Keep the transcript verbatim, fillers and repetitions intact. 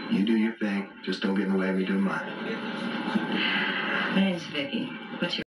You do your thing. Just don't get in the way of me doing mine. My name's Vicky. What's your